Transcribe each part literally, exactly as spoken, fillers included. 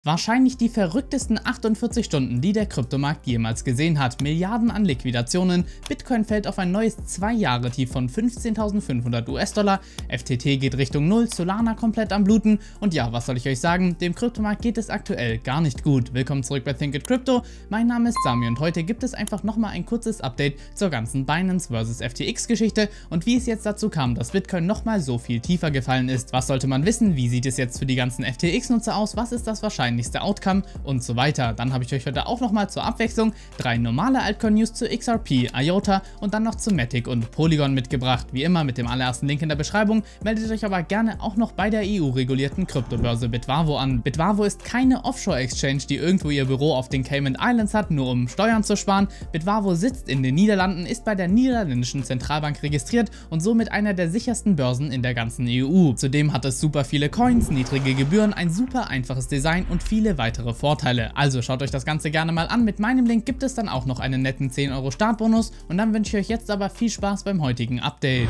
Wahrscheinlich die verrücktesten achtundvierzig Stunden, die der Kryptomarkt jemals gesehen hat. Milliarden an Liquidationen, Bitcoin fällt auf ein neues zwei Jahre Tief von fünfzehntausendfünfhundert US-Dollar, F T T geht Richtung Null, Solana komplett am Bluten und ja, was soll ich euch sagen, dem Kryptomarkt geht es aktuell gar nicht gut. Willkommen zurück bei Think It Crypto, mein Name ist Sami und heute gibt es einfach nochmal ein kurzes Update zur ganzen Binance versus F T X Geschichte und wie es jetzt dazu kam, dass Bitcoin nochmal so viel tiefer gefallen ist. Was sollte man wissen, wie sieht es jetzt für die ganzen F T X-Nutzer aus, was ist das wahrscheinlich nächste Outcome und so weiter. Dann habe ich euch heute auch nochmal zur Abwechslung drei normale Altcoin-News zu X R P, IOTA und dann noch zu Matic und Polygon mitgebracht. Wie immer mit dem allerersten Link in der Beschreibung. Meldet euch aber gerne auch noch bei der E U-regulierten Kryptobörse Bitwavo an. Bitwavo ist keine Offshore-Exchange, die irgendwo ihr Büro auf den Cayman Islands hat, nur um Steuern zu sparen. Bitwavo sitzt in den Niederlanden, ist bei der niederländischen Zentralbank registriert und somit einer der sichersten Börsen in der ganzen E U. Zudem hat es super viele Coins, niedrige Gebühren, ein super einfaches Design und viele weitere Vorteile. Also schaut euch das Ganze gerne mal an. Mit meinem Link gibt es dann auch noch einen netten zehn Euro Startbonus und dann wünsche ich euch jetzt aber viel Spaß beim heutigen Update.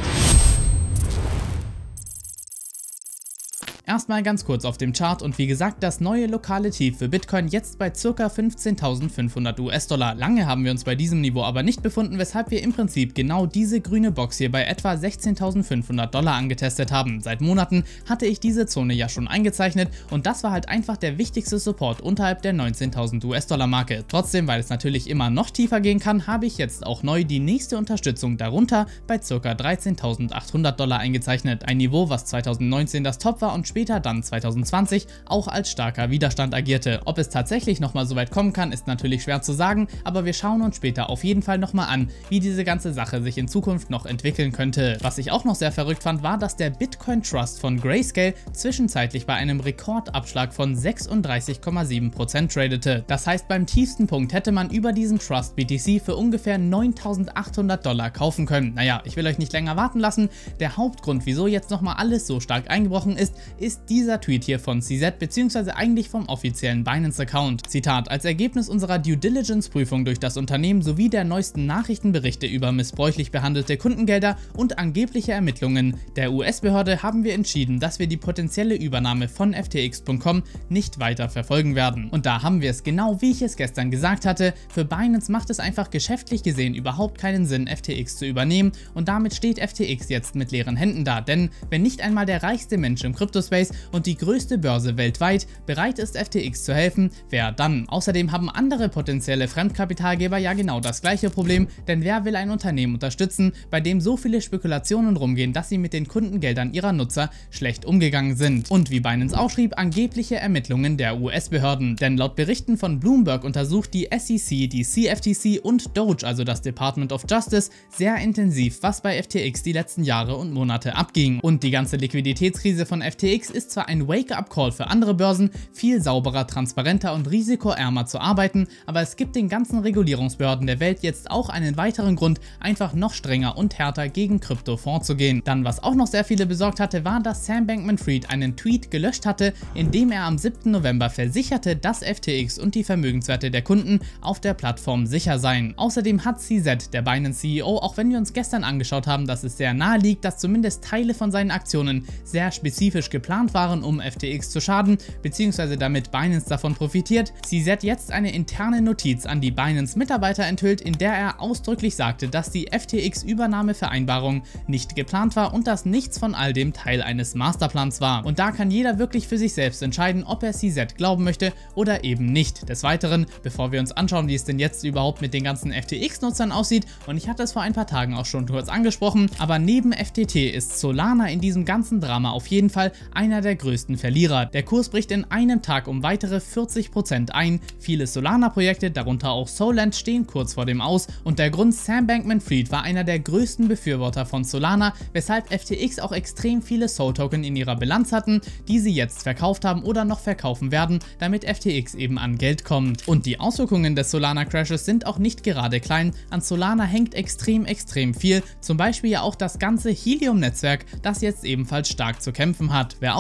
Erstmal ganz kurz auf dem Chart und wie gesagt, das neue lokale Tief für Bitcoin jetzt bei ca. fünfzehntausendfünfhundert US-Dollar. Lange haben wir uns bei diesem Niveau aber nicht befunden, weshalb wir im Prinzip genau diese grüne Box hier bei etwa sechzehntausendfünfhundert Dollar angetestet haben. Seit Monaten hatte ich diese Zone ja schon eingezeichnet und das war halt einfach der wichtigste Support unterhalb der neunzehntausend US-Dollar Marke. Trotzdem, weil es natürlich immer noch tiefer gehen kann, habe ich jetzt auch neu die nächste Unterstützung darunter bei ca. dreizehntausendachthundert Dollar eingezeichnet. Ein Niveau, was zweitausendneunzehn das Top war und später dann zweitausendzwanzig auch als starker Widerstand agierte. Ob es tatsächlich nochmal so weit kommen kann, ist natürlich schwer zu sagen, aber wir schauen uns später auf jeden Fall nochmal an, wie diese ganze Sache sich in Zukunft noch entwickeln könnte. Was ich auch noch sehr verrückt fand, war, dass der Bitcoin Trust von Grayscale zwischenzeitlich bei einem Rekordabschlag von sechsunddreißig Komma sieben Prozent tradete. Das heißt, beim tiefsten Punkt hätte man über diesen Trust B T C für ungefähr neuntausendachthundert Dollar kaufen können. Naja, ich will euch nicht länger warten lassen. Der Hauptgrund, wieso jetzt nochmal alles so stark eingebrochen ist, ist dieser Tweet hier von C Z bzw. eigentlich vom offiziellen Binance-Account. Zitat: Als Ergebnis unserer Due Diligence-Prüfung durch das Unternehmen sowie der neuesten Nachrichtenberichte über missbräuchlich behandelte Kundengelder und angebliche Ermittlungen der U S-Behörde haben wir entschieden, dass wir die potenzielle Übernahme von F T X Punkt com nicht weiter verfolgen werden. Und da haben wir es, genau wie ich es gestern gesagt hatte. Für Binance macht es einfach geschäftlich gesehen überhaupt keinen Sinn, F T X zu übernehmen und damit steht F T X jetzt mit leeren Händen da, denn wenn nicht einmal der reichste Mensch im Kryptospace und die größte Börse weltweit bereit ist, F T X zu helfen, wer dann? Außerdem haben andere potenzielle Fremdkapitalgeber ja genau das gleiche Problem, denn wer will ein Unternehmen unterstützen, bei dem so viele Spekulationen rumgehen, dass sie mit den Kundengeldern ihrer Nutzer schlecht umgegangen sind? Und wie Binance auch schrieb, angebliche Ermittlungen der U S-Behörden. Denn laut Berichten von Bloomberg untersucht die S E C, die C F T C und Doge, also das Department of Justice, sehr intensiv, was bei F T X die letzten Jahre und Monate abging. Und die ganze Liquiditätskrise von F T X ist zwar ein Wake-up-Call für andere Börsen, viel sauberer, transparenter und risikoärmer zu arbeiten, aber es gibt den ganzen Regulierungsbehörden der Welt jetzt auch einen weiteren Grund, einfach noch strenger und härter gegen Krypto vorzugehen. Dann, was auch noch sehr viele besorgt hatte, war, dass Sam Bankman-Fried einen Tweet gelöscht hatte, in dem er am siebten November versicherte, dass F T X und die Vermögenswerte der Kunden auf der Plattform sicher seien. Außerdem hat C Z, der Binance C E O, auch wenn wir uns gestern angeschaut haben, dass es sehr nahe liegt, dass zumindest Teile von seinen Aktionen sehr spezifisch geplant waren, um F T X zu schaden, beziehungsweise damit Binance davon profitiert, C Z jetzt eine interne Notiz an die Binance-Mitarbeiter enthüllt, in der er ausdrücklich sagte, dass die F T X-Übernahmevereinbarung nicht geplant war und dass nichts von all dem Teil eines Masterplans war. Und da kann jeder wirklich für sich selbst entscheiden, ob er C Z glauben möchte oder eben nicht. Des Weiteren, bevor wir uns anschauen, wie es denn jetzt überhaupt mit den ganzen F T X-Nutzern aussieht, und ich hatte es vor ein paar Tagen auch schon kurz angesprochen, aber neben F T T ist Solana in diesem ganzen Drama auf jeden Fall einer der größten Verlierer. Der Kurs bricht in einem Tag um weitere vierzig Prozent ein, viele Solana-Projekte, darunter auch Solend, stehen kurz vor dem Aus und der Grund: Sam Bankman-Fried war einer der größten Befürworter von Solana, weshalb F T X auch extrem viele Sol-Token in ihrer Bilanz hatten, die sie jetzt verkauft haben oder noch verkaufen werden, damit F T X eben an Geld kommt. Und die Auswirkungen des Solana-Crashes sind auch nicht gerade klein. An Solana hängt extrem, extrem viel, zum Beispiel ja auch das ganze Helium-Netzwerk, das jetzt ebenfalls stark zu kämpfen hat. Wer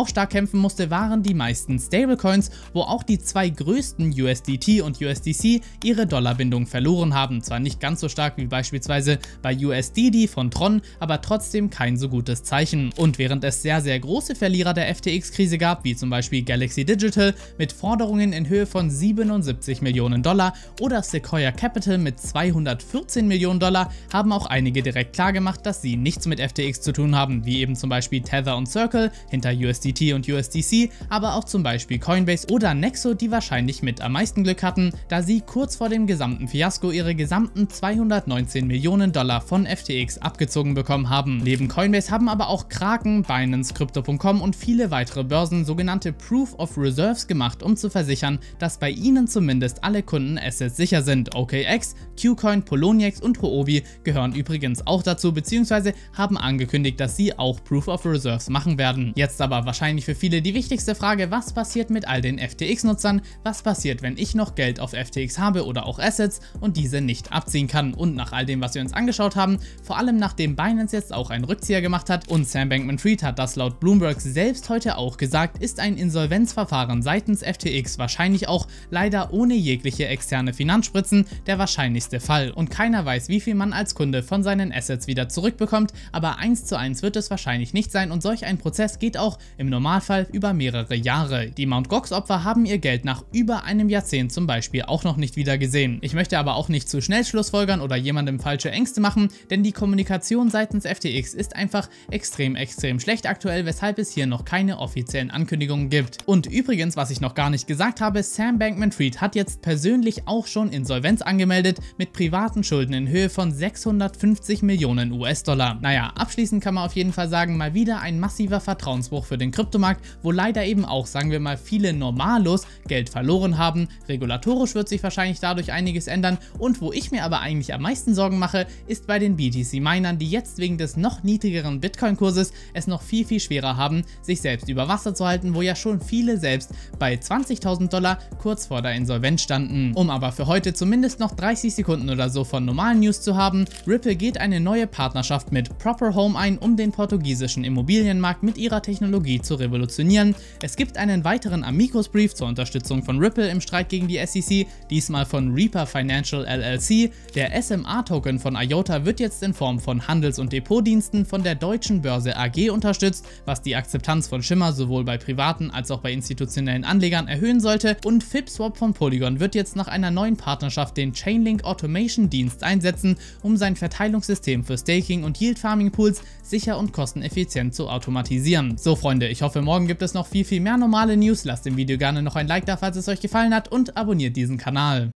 auch stark kämpfen musste, waren die meisten Stablecoins, wo auch die zwei größten U S D T und U S D C ihre Dollarbindung verloren haben. Zwar nicht ganz so stark wie beispielsweise bei U S D D von Tron, aber trotzdem kein so gutes Zeichen. Und während es sehr, sehr große Verlierer der F T X-Krise gab, wie zum Beispiel Galaxy Digital mit Forderungen in Höhe von siebenundsiebzig Millionen Dollar oder Sequoia Capital mit zweihundertvierzehn Millionen Dollar, haben auch einige direkt klargemacht, dass sie nichts mit F T X zu tun haben, wie eben zum Beispiel Tether und Circle hinter U S D T und U S D C, aber auch zum Beispiel Coinbase oder Nexo, die wahrscheinlich mit am meisten Glück hatten, da sie kurz vor dem gesamten Fiasko ihre gesamten zweihundertneunzehn Millionen Dollar von F T X abgezogen bekommen haben. Neben Coinbase haben aber auch Kraken, Binance, Crypto Punkt com und viele weitere Börsen sogenannte Proof of Reserves gemacht, um zu versichern, dass bei ihnen zumindest alle Kundenassets sicher sind. O K X, KuCoin, Poloniex und Huobi gehören übrigens auch dazu, beziehungsweise haben angekündigt, dass sie auch Proof of Reserves machen werden. Jetzt aber wahrscheinlich für viele die wichtigste Frage: Was passiert mit all den F T X-Nutzern? Was passiert, wenn ich noch Geld auf F T X habe oder auch Assets und diese nicht abziehen kann? Und nach all dem, was wir uns angeschaut haben, vor allem nachdem Binance jetzt auch einen Rückzieher gemacht hat und Sam Bankman-Fried hat das laut Bloomberg selbst heute auch gesagt, ist ein Insolvenzverfahren seitens F T X wahrscheinlich auch leider ohne jegliche externe Finanzspritzen der wahrscheinlichste Fall. Und keiner weiß, wie viel man als Kunde von seinen Assets wieder zurückbekommt, aber eins zu eins wird es wahrscheinlich nicht sein und solch ein Prozess geht auch im Normalfall über mehrere Jahre. Die Mt. Gox-Opfer haben ihr Geld nach über einem Jahrzehnt zum Beispiel auch noch nicht wieder gesehen. Ich möchte aber auch nicht zu schnell schlussfolgern oder jemandem falsche Ängste machen, denn die Kommunikation seitens F T X ist einfach extrem, extrem schlecht aktuell, weshalb es hier noch keine offiziellen Ankündigungen gibt. Und übrigens, was ich noch gar nicht gesagt habe, Sam Bankman-Fried hat jetzt persönlich auch schon Insolvenz angemeldet mit privaten Schulden in Höhe von sechshundertfünfzig Millionen U S-Dollar. Naja, abschließend kann man auf jeden Fall sagen, mal wieder ein massiver Vertrauensbruch für den Kryptomarkt, wo leider eben auch, sagen wir mal, viele Normalos Geld verloren haben. Regulatorisch wird sich wahrscheinlich dadurch einiges ändern und wo ich mir aber eigentlich am meisten Sorgen mache, ist bei den B T C-Minern, die jetzt wegen des noch niedrigeren Bitcoin-Kurses es noch viel, viel schwerer haben, sich selbst über Wasser zu halten, wo ja schon viele selbst bei zwanzigtausend Dollar kurz vor der Insolvenz standen. Um aber für heute zumindest noch dreißig Sekunden oder so von normalen News zu haben: Ripple geht eine neue Partnerschaft mit Proper Home ein, um den portugiesischen Immobilienmarkt mit ihrer Technologie zu revolutionieren. Es gibt einen weiteren Amicus-Brief zur Unterstützung von Ripple im Streit gegen die S E C, diesmal von Reaper Financial L L C. Der S M A-Token von IOTA wird jetzt in Form von Handels- und Depotdiensten von der Deutschen Börse A G unterstützt, was die Akzeptanz von Shimmer sowohl bei privaten als auch bei institutionellen Anlegern erhöhen sollte. Und FIPSwap von Polygon wird jetzt nach einer neuen Partnerschaft den Chainlink Automation Dienst einsetzen, um sein Verteilungssystem für Staking und Yield Farming Pools sicher und kosteneffizient zu automatisieren. So Freunde, ich hoffe, morgen gibt es noch viel, viel mehr normale News. Lasst dem Video gerne noch ein Like da, falls es euch gefallen hat, und abonniert diesen Kanal.